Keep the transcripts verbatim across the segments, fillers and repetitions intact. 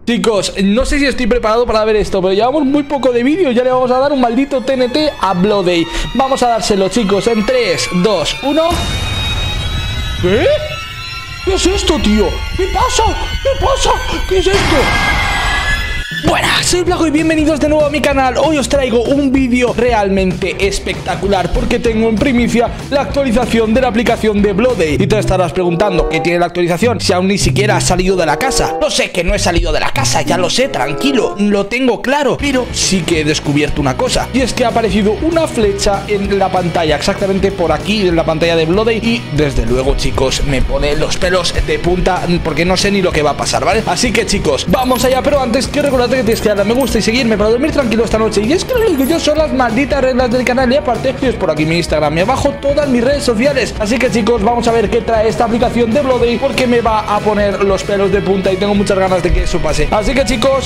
Chicos, no sé si estoy preparado para ver esto, pero llevamos muy poco de vídeo. Ya le vamos a dar un maldito T N T a Bloody. Vamos a dárselo, chicos, en tres, dos, uno. ¿Qué? ¿Qué es esto, tío? ¿Qué pasa? ¿Qué pasa? ¿Qué es esto? Buenas, soy Blago y bienvenidos de nuevo a mi canal. Hoy os traigo un vídeo realmente espectacular porque tengo en primicia la actualización de la aplicación de Bloody. Y te estarás preguntando ¿qué tiene la actualización? Si aún ni siquiera has salido de la casa. No sé que no he salido de la casa, ya lo sé, tranquilo, lo tengo claro. Pero sí que he descubierto una cosa, y es que ha aparecido una flecha en la pantalla, exactamente por aquí en la pantalla de Bloody. Y desde luego, chicos, me pone los pelos de punta porque no sé ni lo que va a pasar, ¿vale? Así que, chicos, vamos allá. Pero antes quiero recordarte que tienes que darle a me gusta y seguirme para dormir tranquilo esta noche. Y es que lo digo yo, son las malditas reglas del canal. Y aparte, tienes por aquí mi Instagram y abajo todas mis redes sociales. Así que, chicos, vamos a ver qué trae esta aplicación de Bloody, porque me va a poner los pelos de punta y tengo muchas ganas de que eso pase. Así que, chicos,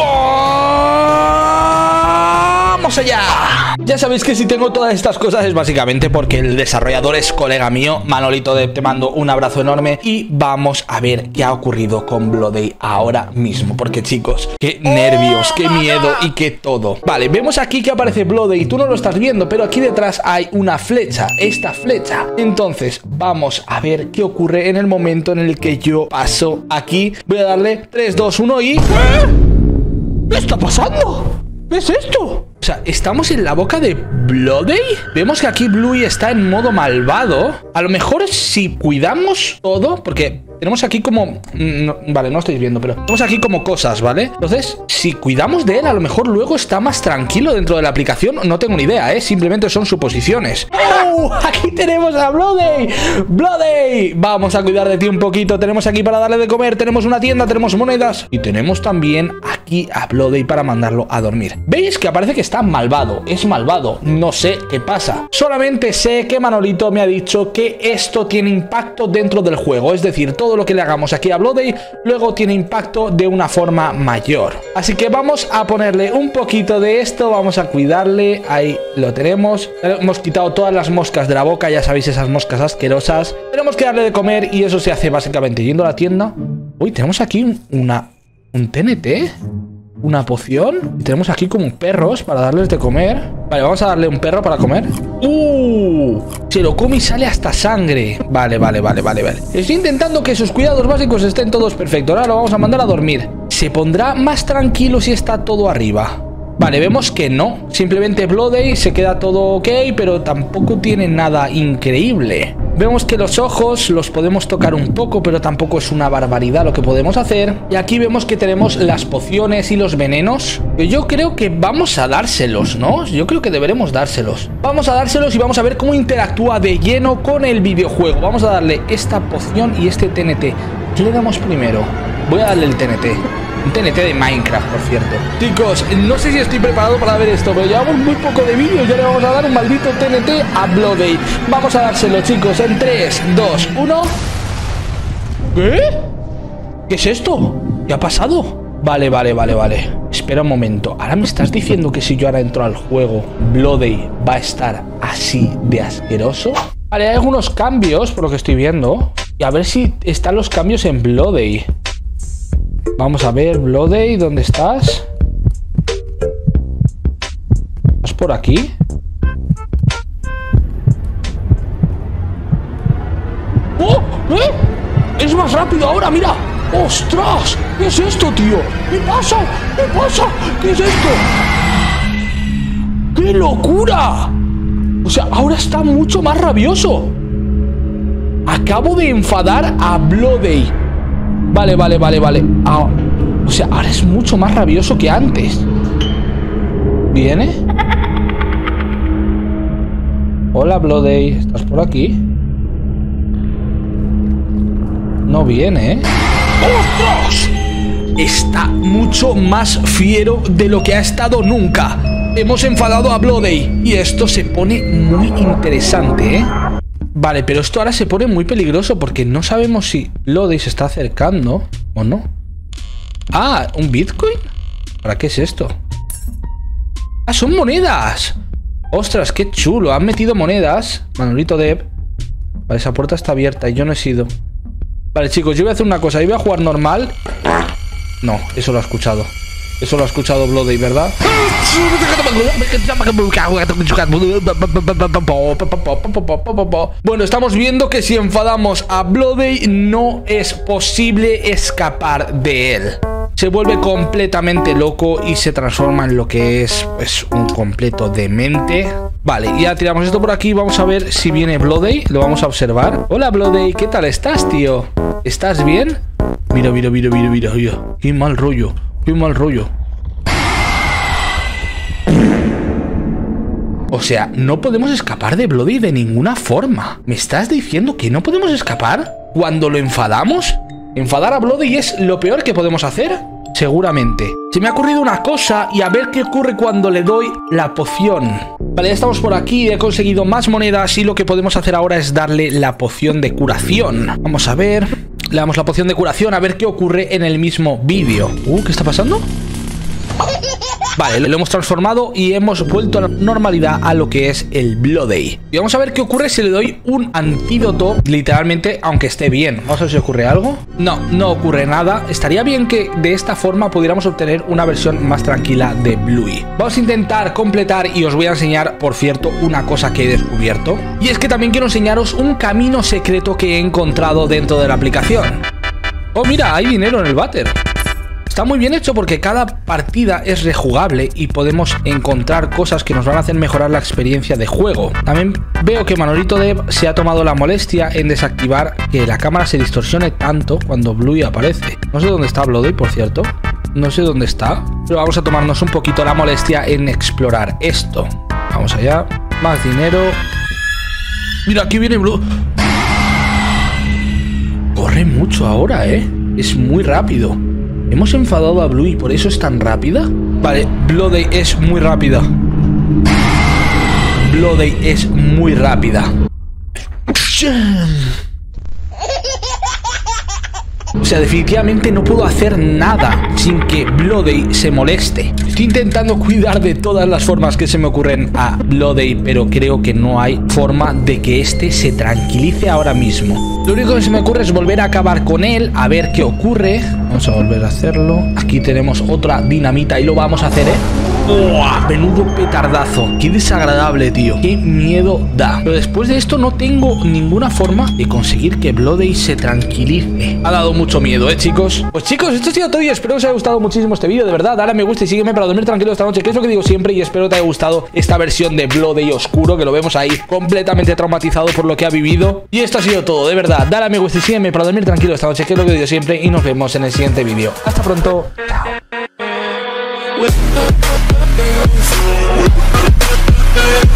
¡vamos allá! Ya sabéis que si tengo todas estas cosas es básicamente porque el desarrollador es colega mío, Manolito Dev. Te mando un abrazo enorme y vamos a ver qué ha ocurrido con Bloody ahora mismo, porque, chicos, qué nervios, qué miedo y qué todo. Vale, vemos aquí que aparece Bloody y tú no lo estás viendo, pero aquí detrás hay una flecha, esta flecha. Entonces vamos a ver qué ocurre en el momento en el que yo paso aquí. Voy a darle tres, dos, uno y... ¿Eh? ¿Qué está pasando? ¿Qué es esto? O sea, ¿estamos en la boca de Bloody? Vemos que aquí Bluey está en modo malvado. A lo mejor si cuidamos todo, porque tenemos aquí como... No, vale, no estáis viendo, pero tenemos aquí como cosas, ¿vale? Entonces, si cuidamos de él, a lo mejor luego está más tranquilo dentro de la aplicación. No tengo ni idea, ¿eh? Simplemente son suposiciones. ¡Oh! Aquí tenemos a Bloody. ¡Bloody! Vamos a cuidar de ti un poquito. Tenemos aquí para darle de comer, tenemos una tienda, tenemos monedas y tenemos también aquí a Bloody para mandarlo a dormir. ¿Veis que aparece que está malvado? Es malvado. No sé qué pasa. Solamente sé que Manolito me ha dicho que esto tiene impacto dentro del juego. Es decir, todo lo que le hagamos aquí a Bloody luego tiene impacto de una forma mayor. Así que vamos a ponerle un poquito de esto. Vamos a cuidarle. Ahí lo tenemos. Hemos quitado todas las moscas de la boca. Ya sabéis, esas moscas asquerosas. Tenemos que darle de comer y eso se hace básicamente yendo a la tienda. Uy, tenemos aquí una... un T N T. Una poción. Y tenemos aquí como perros para darles de comer. Vale, vamos a darle un perro para comer. ¡Uh! Se lo come y sale hasta sangre. Vale, vale, vale, vale, vale. Estoy intentando que sus cuidados básicos estén todos perfectos. Ahora lo vamos a mandar a dormir. ¿Se pondrá más tranquilo si está todo arriba? Vale, vemos que no. Simplemente Bloody se queda todo ok, pero tampoco tiene nada increíble. Vemos que los ojos los podemos tocar un poco, pero tampoco es una barbaridad lo que podemos hacer. Y aquí vemos que tenemos las pociones y los venenos. Yo creo que vamos a dárselos, ¿no? Yo creo que deberemos dárselos. Vamos a dárselos y vamos a ver cómo interactúa de lleno con el videojuego. Vamos a darle esta poción y este T N T. ¿Qué le damos primero? Voy a darle el T N T. Un T N T de Minecraft, por cierto. Chicos, no sé si estoy preparado para ver esto, pero llevamos muy poco de vídeo. Ya le vamos a dar un maldito T N T a Bloody. Vamos a dárselo, chicos, en tres, dos, uno. ¿Qué? ¿Qué es esto? ¿Qué ha pasado? Vale, vale, vale, vale. Espera un momento. Ahora me estás diciendo que si yo ahora entro al juego, Bloody va a estar así de asqueroso. Vale, hay algunos cambios por lo que estoy viendo. Y a ver si están los cambios en Bloody. Vamos a ver, Bloody, ¿dónde estás? ¿Estás por aquí? ¡Oh! ¿Eh? ¡Es más rápido ahora, mira! ¡Ostras! ¿Qué es esto, tío? ¿Qué pasa? ¿Qué pasa? ¿Qué es esto? ¡Qué locura! O sea, ahora está mucho más rabioso. Acabo de enfadar a Bloody. Vale, vale, vale, vale. Ah, o sea, ahora es mucho más rabioso que antes. ¿Viene? Hola, Bloody. ¿Estás por aquí? No viene, ¿eh? ¡Ostras! Está mucho más fiero de lo que ha estado nunca. Hemos enfadado a Bloody y esto se pone muy interesante, ¿eh? Vale, pero esto ahora se pone muy peligroso porque no sabemos si Bloody se está acercando o no. Ah, ¿un Bitcoin? ¿Para qué es esto? ¡Ah, son monedas! ¡Ostras, qué chulo! Han metido monedas. Manolito Dev. Vale, esa puerta está abierta y yo no he sido. Vale, chicos, yo voy a hacer una cosa. Yo voy a jugar normal. No, eso lo ha escuchado. Eso lo ha escuchado Bloody, ¿verdad? Bueno, estamos viendo que si enfadamos a Bloody no es posible escapar de él. Se vuelve completamente loco y se transforma en lo que es pues, un completo demente. Vale, ya tiramos esto por aquí. Vamos a ver si viene Bloody. Lo vamos a observar. Hola Bloody, ¿qué tal estás, tío? ¿Estás bien? Mira, mira, mira, mira, mira, mira. Qué mal rollo. Qué mal rollo. O sea, no podemos escapar de Bloody de ninguna forma. ¿Me estás diciendo que no podemos escapar cuando lo enfadamos? Enfadar a Bloody es lo peor que podemos hacer. Seguramente. Se me ha ocurrido una cosa y a ver qué ocurre cuando le doy la poción. Vale, ya estamos por aquí. He conseguido más monedas y lo que podemos hacer ahora es darle la poción de curación. Vamos a ver. Le damos la poción de curación a ver qué ocurre en el mismo vídeo. Uh, ¿qué está pasando? Vale, lo hemos transformado y hemos vuelto a la normalidad a lo que es el Bloody. Y vamos a ver qué ocurre si le doy un antídoto, literalmente, aunque esté bien. Vamos a ver si ocurre algo. No, no ocurre nada. Estaría bien que de esta forma pudiéramos obtener una versión más tranquila de Bluey. Vamos a intentar completar y os voy a enseñar, por cierto, una cosa que he descubierto. Y es que también quiero enseñaros un camino secreto que he encontrado dentro de la aplicación. Oh, mira, hay dinero en el váter. Está muy bien hecho porque cada partida es rejugable y podemos encontrar cosas que nos van a hacer mejorar la experiencia de juego. También veo que Manolito Dev se ha tomado la molestia en desactivar que la cámara se distorsione tanto cuando Bluey aparece. No sé dónde está Bloody, por cierto. No sé dónde está. Pero vamos a tomarnos un poquito la molestia en explorar esto. Vamos allá. Más dinero. Mira, aquí viene Blue. Corre mucho ahora, ¿eh? Es muy rápido. ¿Hemos enfadado a Blue y por eso es tan rápida? Vale, Bloody es muy rápida. Bloody es muy rápida. O sea, definitivamente no puedo hacer nada sin que Bloody se moleste. Estoy intentando cuidar de todas las formas que se me ocurren a Bloody, pero creo que no hay forma de que este se tranquilice ahora mismo. Lo único que se me ocurre es volver a acabar con él, a ver qué ocurre. Vamos a volver a hacerlo. Aquí tenemos otra dinamita y lo vamos a hacer, ¿eh? ¡Oh! Menudo petardazo. Qué desagradable, tío. Qué miedo da. Pero después de esto no tengo ninguna forma de conseguir que Bloody se tranquilice. Ha dado mucho miedo, ¿eh, chicos? Pues chicos, esto ha sido todo y espero que os haya gustado muchísimo este vídeo. De verdad, dale a me gusta y sígueme para dormir tranquilo esta noche, que es lo que digo siempre. Y espero que te haya gustado esta versión de Bloody oscuro, que lo vemos ahí completamente traumatizado por lo que ha vivido. Y esto ha sido todo, de verdad. Dale a me gusta y sígueme para dormir tranquilo esta noche, que es lo que digo siempre. Y nos vemos en el siguiente vídeo. Hasta pronto. Chao.